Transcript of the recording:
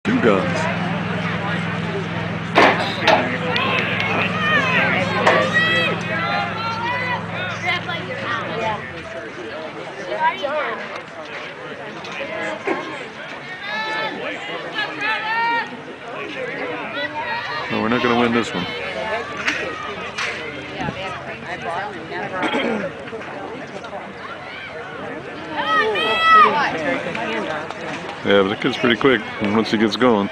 Two guns. No, we're not going to win this one. Yeah, but the kid's pretty quick once he gets going.